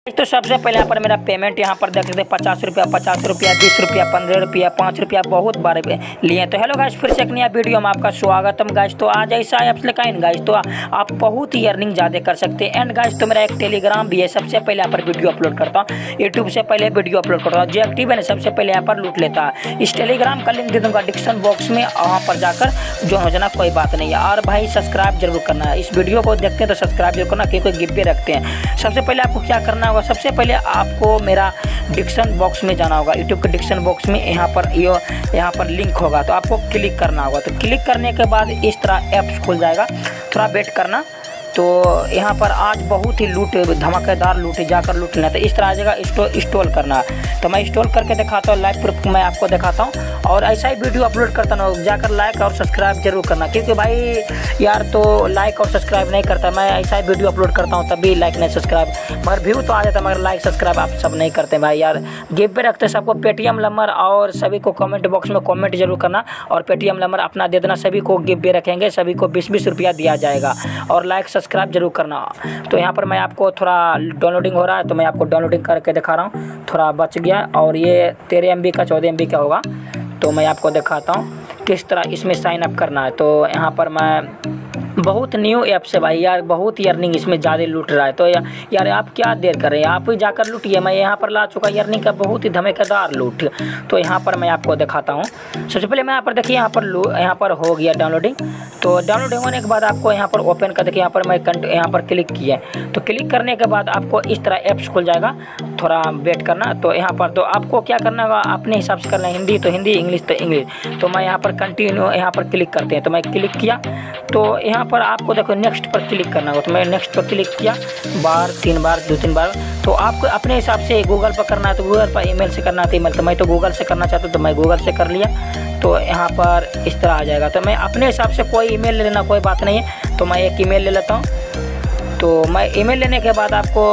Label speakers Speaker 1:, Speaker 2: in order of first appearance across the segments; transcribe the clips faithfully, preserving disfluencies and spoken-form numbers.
Speaker 1: तो सबसे पहले यहाँ पर मेरा पेमेंट यहाँ पर देख सकते हैं पचास रुपया पचास रुपया बीस रुपया पंद्रह रुपया पाँच रुपया बहुत बार लिए। तो हेलो गाइस, फिर से एक नया वीडियो में आपका स्वागतम गाइस। तो आज ऐसा ऐप्स लेकर आए गाइस, तो आप बहुत ही अर्निंग ज़्यादा कर सकते हैं। एंड गाइस तो मेरा एक टेलीग्राम भी है, सबसे पहले यहाँ पर वीडियो अपलोड करता हूँ, यूट्यूब से पहले वीडियो अपलोड करता हूँ। जो एक्टिव है ना सबसे पहले यहाँ पर लूट लेता है। इस टेलीग्राम का लिंक दे दूँगा डिस्क्रिप्शन बॉक्स में, वहाँ पर जाकर ज्वाइन हो जाना, कोई बात नहीं है। और भाई सब्सक्राइब जरूर करना है, इस वीडियो को देखते हैं तो सब्सक्राइब जरूर करना, क्योंकि गिफ्ट रखते हैं। सबसे पहले आपको क्या करना होगा, सबसे पहले आपको मेरा डिस्क्रिप्शन बॉक्स में जाना होगा। यूट्यूब के डिस्क्रिप्शन बॉक्स में यहाँ पर यो यहाँ पर लिंक होगा, तो आपको क्लिक करना होगा। तो क्लिक करने के बाद इस तरह ऐप्स खुल जाएगा, थोड़ा वेट करना। तो यहाँ पर आज बहुत ही लूट धमाकेदार लूट जाकर लूट लेना। तो इस तरह आ जाएगा, इंस्टॉल करना। तो मैं इंस्टॉल करके दिखाता हूँ, लाइव प्रूफ मैं आपको दिखाता हूँ। और ऐसा ही वीडियो अपलोड करता हूँ, जाकर लाइक और सब्सक्राइब जरूर करना, क्योंकि भाई यार तो लाइक और सब्सक्राइब नहीं करता। मैं ऐसा ही वीडियो अपलोड करता हूँ तभी लाइक नहीं सब्सक्राइब, मगर व्यू तो आ जाता है, मगर लाइक सब्सक्राइब आप सब नहीं करते भाई यार। गिफ्ट पे रखते सबको पेटीएम नंबर, और सभी को कमेंट बॉक्स में कमेंट जरूर करना, और पेटीएम नंबर अपना दे देना। सभी को गिफ्ट पे रखेंगे, सभी को बीस बीस रुपया दिया जाएगा, और लाइक सब्सक्राइब जरूर करना। तो यहाँ पर मैं आपको थोड़ा डाउनलोडिंग हो रहा है, तो मैं आपको डाउनलोडिंग करके दिखा रहा हूँ। थोड़ा बच गया, और ये तेरह एम बी का चौदह एम बी का होगा। तो मैं आपको दिखाता हूँ किस तरह इसमें साइन अप करना है। तो यहाँ पर मैं बहुत न्यू ऐप से भाई यार बहुत ही अर्निंग इसमें ज़्यादा लूट रहा है। तो या, यार आप क्या देर कर रहे हैं, आप ही जाकर लूटिए। मैं यहाँ पर ला चुका अर्निंग का बहुत ही धमाकेदार लूट। तो यहाँ पर मैं आपको दिखाता हूँ। सबसे पहले मैं यहाँ पर देखिए, यहाँ पर यहाँ पर हो गया डाउनलोडिंग। तो डाउनलोडिंग होने के बाद आपको यहाँ पर ओपन कर देखिए, यहाँ पर मैं यहाँ पर क्लिक किया। तो क्लिक करने के बाद आपको इस तरह ऐप्स खुल जाएगा, थोड़ा वेट करना। तो यहाँ पर तो आपको क्या करना होगा, अपने हिसाब से करना है, हिंदी तो हिंदी, इंग्लिश तो इंग्लिश। तो मैं यहाँ पर कंटिन्यू यहाँ पर क्लिक करते हैं। तो मैं क्लिक किया, तो यहाँ पर आपको देखो नेक्स्ट पर क्लिक करना होगा। तो मैं नेक्स्ट पर क्लिक किया, बार तीन बार दो तीन बार। तो आपको अपने हिसाब से गूगल पर करना है तो गूगल पर, ईमेल से करना है तो ईमेल। तो मैं तो गूगल से करना चाहता हूँ, तो मैं गूगल से कर लिया। तो यहाँ पर इस तरह आ जाएगा। तो मैं अपने हिसाब से कोई ईमेल ले लेना, कोई बात नहीं है। तो मैं एक ईमेल ले लेता हूँ। तो मैं ईमेल लेने के बाद आपको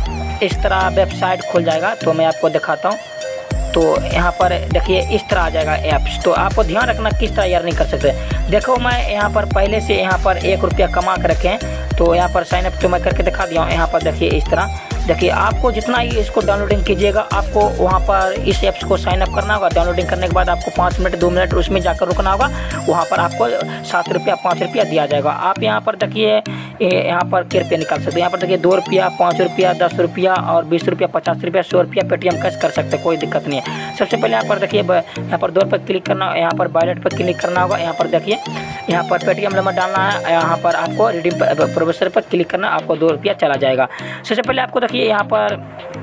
Speaker 1: इस तरह वेबसाइट खुल जाएगा। तो मैं आपको दिखाता हूँ। तो यहाँ पर देखिए इस तरह आ जाएगा ऐप्स। तो आपको ध्यान रखना किस तरह अर्निंग कर सकते हैं। देखो मैं यहाँ पर पहले से यहाँ पर एक रुपया कमा कर रखे हैं। तो यहाँ पर साइन अप तो मैं करके दिखा दिया हूँ। यहाँ पर देखिए इस तरह देखिए, आपको जितना ही इसको डाउनलोडिंग कीजिएगा, आपको वहाँ पर इस ऐप्स को साइन अप करना होगा। डाउनलोडिंग करने के बाद आपको पाँच मिनट दो मिनट उसमें जाकर रुकना होगा। वहाँ पर आपको सात रुपया पाँच रुपया दिया जाएगा। आप यहाँ पर देखिए यहाँ पर के रुपये निकाल सकते हैं। यहाँ पर देखिए दो रुपया पाँच रुपया दस रुपया और बीस रुपया पचास रुपया सौ रुपया पेटीएम कैश कर सकते हैं, कोई दिक्कत नहीं है। सबसे पहले यहाँ पर देखिए, यहाँ पर दो पर क्लिक करना, यहाँ पर वॉलेट पर क्लिक करना होगा। यहाँ पर देखिए यहाँ पर पेटीएम नंबर डालना है, यहाँ पर आपको रिडीम प्रोफेसर पर क्लिक करना, आपको दो रुपया चला जाएगा। सबसे पहले आपको देखिए यहाँ पर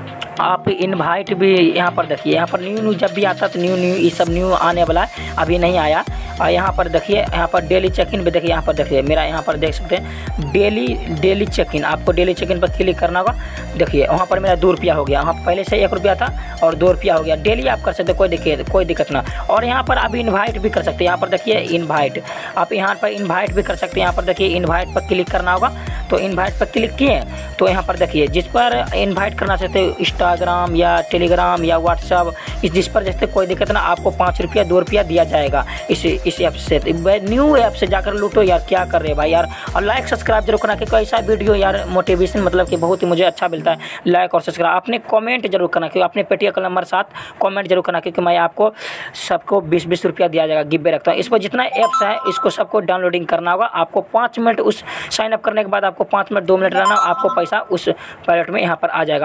Speaker 1: आप इनवाइट भी यहाँ पर देखिए, यहाँ पर न्यू न्यू जब भी आता है तो न्यू न्यू ये सब न्यू आने वाला है, अभी नहीं आया। और यहाँ पर देखिए, यहाँ पर डेली चेक इन भी देखिए, यहाँ पर देखिए मेरा यहाँ पर देख सकते हैं डेली डेली चेक इन। आपको डेली चेक इन पर क्लिक करना होगा। देखिए वहाँ पर मेरा दो रुपया हो गया, वहाँ पहले से एक रुपया था और दो रुपया हो गया। डेली आप कर सकते हैं, कोई दिक्कत कोई दिक्कत ना। और यहाँ पर आप इन्वाइट भी कर सकते हैं। यहाँ पर देखिए इन्वाइट, आप यहाँ पर इन्वाइट भी कर सकते हैं। यहाँ पर देखिए इन्वाइट पर क्लिक करना होगा। तो इन्वाइट पर क्लिक किए, तो यहाँ पर देखिए जिस पर इन्वाइट करना चाहते हो, इंस्टाग्राम या टेलीग्राम या व्हाट्सअप, इस जिस पर जैसे कोई दिक्कत ना, आपको पाँच रुपया दो रुपया दिया जाएगा इस इस ऐप से। न्यू ऐप से जाकर लूटो यार, क्या कर रहे हैं भाई यार। और लाइक सब्सक्राइब जरूर करना, क्योंकि ऐसा वीडियो यार मोटिवेशन मतलब कि बहुत ही मुझे अच्छा मिलता है। लाइक और सब्सक्राइब, अपने कमेंट जरूर करना, क्योंकि अपने पेटीएम का नंबर साथ कमेंट जरूर करना, क्योंकि मैं आपको सबको बीस बीस रुपया दिया जाएगा, गिव रखता हूँ। इस पर जितना ऐप्स है इसको सबको डाउनलोडिंग करना होगा। आपको पाँच मिनट उस साइन अप करने के बाद आपको पाँच मिनट दो मिनट रहना, आपको पैसा उस वॉलेट में यहाँ पर आ जाएगा।